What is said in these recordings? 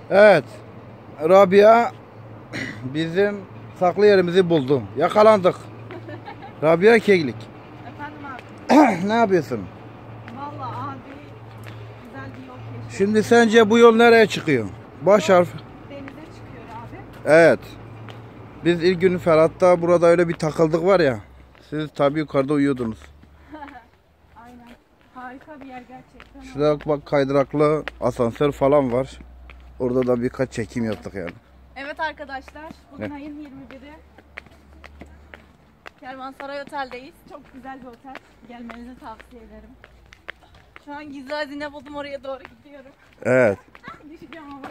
Evet. Rabia bizim saklı yerimizi buldu. Yakalandık. Rabia Keklik. Efendim abi. Ne yapıyorsun? Vallahi abi güzel bir yol keşfettim. Şimdi sence bu yol nereye çıkıyor? Baş harf. Denize çıkıyor abi. Evet. Biz ilk gün Ferhat'ta burada öyle bir takıldık var ya. Siz tabii yukarıda uyuyordunuz. Aynen. Harika bir yer gerçekten. Şurada bak kaydıraklı asansör falan var. Orada da birkaç çekim yaptık yani. Evet arkadaşlar. Bugün ayın 21'i. Kervansaray Otel'deyiz. Çok güzel bir otel. Gelmenizi tavsiye ederim. Şu an gizli hazine buldum, oraya doğru gidiyorum. Evet. Düşeceğim ama.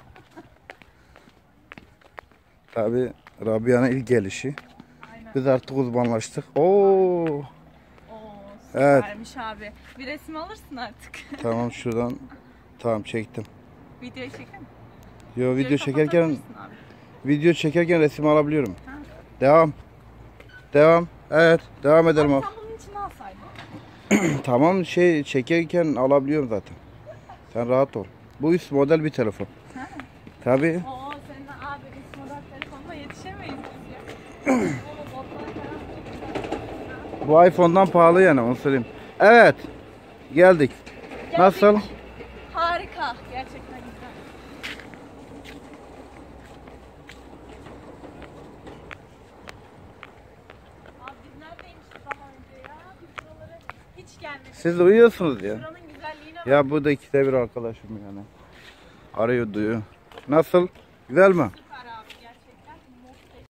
Tabii Rabia'nın ilk gelişi. Aynen. Biz artık uzmanlaştık. Oo. Oo, Evet. süpermiş abi. Bir resim alırsın artık. Tamam şuradan. Tamam çektim. Videoyu çekin. Yo video çekerken abi. resim alabiliyorum. Ha. Devam. Devam. Evet, devam edelim abi. Sen bunun içine alsaydın. Tamam çekerken alabiliyorum zaten. Sen rahat ol. Bu üst model bir telefon. Ha. Tabii. Oo, senin abi üst model telefonla yetişemeyiz biz ya. Bu iPhone'dan pahalı yani onu söyleyeyim. Evet. Geldik. Nasıl? Harika. Gerçekten güzel. Abi biz neredeymişiz daha önce ya? Biz buralara hiç gelmedik. Siz uyuyorsunuz ya. Buranın güzelliğine bak. Ya bu da ikide bir arkadaşım yani. Arıyor duyuyor. Nasıl? Güzel mi?